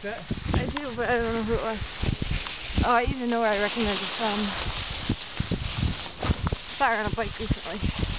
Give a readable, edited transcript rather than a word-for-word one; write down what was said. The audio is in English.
it? I do, but I don't know who it was. Oh, I even know where I recognize it from. I saw her on a bike recently.